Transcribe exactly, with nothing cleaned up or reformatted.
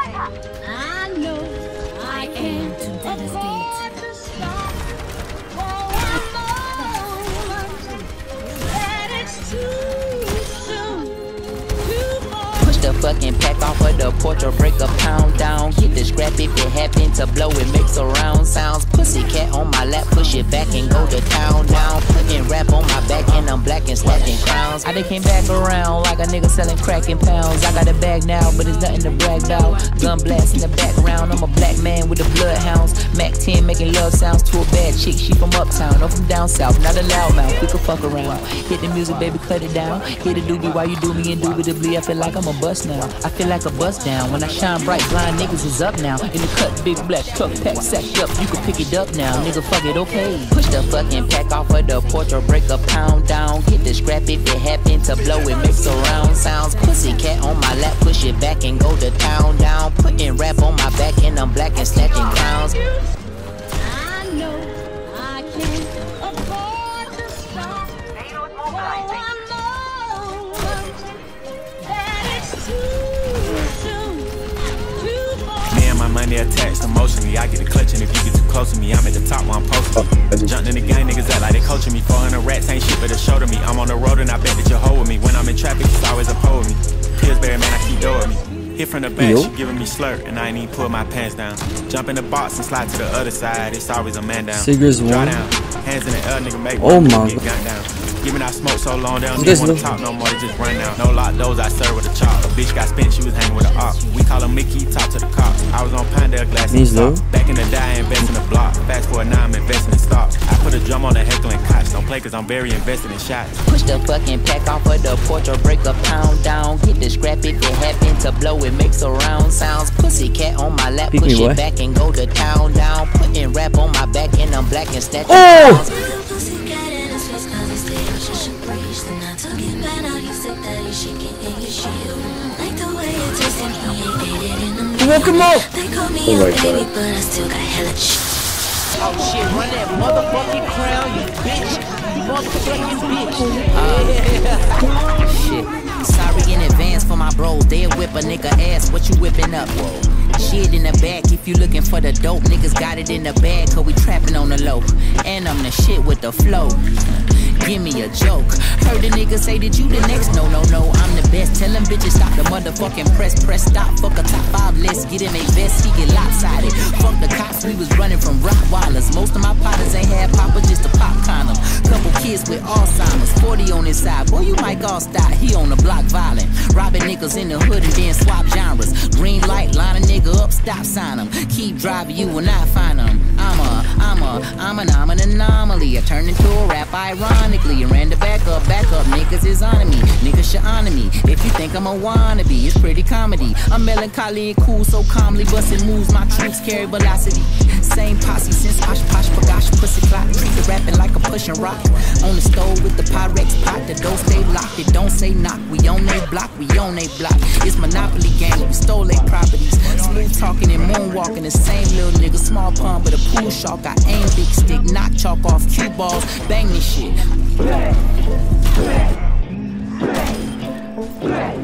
I know I can't afford to stop. Oh, I know that it's too soon to fall. Push the fucking pack off of the porch or break a pound down. Hit the scrap if it happen to blow, it makes a round sounds. Pussy cat on my lap, push it back and go to town down. Putting rap on my back and I'm black and stacking crowns. I done came back around like a nigga selling crack in pounds. I got a bag now, but it's nothing to brag about. Gun blast in the background, I'm a black man with the bloodhounds. Mac ten making love sounds to a bad chick, she from uptown, no from down south, not a loudmouth, we can fuck around. Hit the music, baby, cut it down. Hit a doobie while you do me indubitably. I feel like I'm a bust now, I feel like a bust down. When I shine bright, blind niggas is up now. In the cut, big black truck, pack sacked up, you can pick it up now. Nigga, fuck it, okay. Push the fucking pack off of the porch or break a pound down. Hit the scrap if it happen to blow, it makes a round sounds. Pussy cat on my lap, push it back and go to town down. Putting rap on my back and I'm black and snatching crowns. I know I can't afford to stop. Oh, I know that it's too soon to fall. Me and my money attached emotionally. I get the clutch and if you get too close to me, I'm at the top where I'm posted. Jumped in the gang, niggas act like they coaching me. four hundred rats ain't shit but a show to me. I'm on the road and I bet that you'll hold with me. When I'm in traffic, it's always a pole with me. Pillsbury, man, I keep door with me. Hit from the back, she giving me slurp, and I ain't even pull my pants down. Jump in the box and slide to the other side, it's always a man down. Sigars Draw one. down, hands in the air, nigga, make Oh one my get gunned down. Giving out smoke so long, they don't This even wanna look- talk no more, they just run down. No lock doors, I serve with a chop. A bitch got spent, she was hanging with a op. We call him Mickey, talk to the cops. I was on Pinedale glass and These stop. low. Back in the day, I invest in the block. Fast forward now, I'm investing in stocks. I put a drum on the heckling cots. Don't play cause I'm very invested in shots. Push the fucking pack off of the porch or break a pound down. Hit the scrap if it happen to blow, it makes a round sounds. Pussy cat on my lap, Pick push me, it boy. back and go to town down. Putting rap on my back and I'm black and snatching Oh! crowns. You woke him up! Oh my god. Oh shit, run that motherfucking crown, you bitch. You motherfucking bitch. Uh, shit. Sorry in advance for my bros. They'll whip a nigga ass. What you whipping up? Whoa. Shit in the back. If you looking for the dope, niggas got it in the bag. Cause we trapping on the low. And I'm the shit with the flow. Give me a joke. Heard the nigga say that you the next. No, no, no, I'm the best. Tell them bitches stop the motherfucking press. Press stop. Fuck a top five list. Get him a vest. He get lopsided. Fuck the cops. We was running from Rottweilers. Most of my potters ain't had papa, just a pop condom. Couple kids with Alzheimer's. forty on his side. Boy, you might all stop. He on the block violent. Robbing niggas in the hood and then swap genres. Green light, line a nigga up, stop sign him. Keep driving, you will not find him. I'm a, I'm a, I'm an, I'm an anomaly. I turned into a rap ironically. And ran the back up, back up, niggas is on me. Niggas should honor me. If you think I'm a wannabe, it's pretty comedy. I'm melancholy and cool, so calmly busting moves. My troops carry velocity. Same posse since Posh Posh Pagash pussy clock. Treat the rapping like a pushing rock. On the stove with the Pyrex pot. The door stay locked, it don't say knock. We on they block, we on they block. It's Monopoly game, we stole their properties. Smooth talking and moonwalking. The same little nigga, small pun but a pool shark. I aim big stick, knock chalk off cue balls. Bang this shit.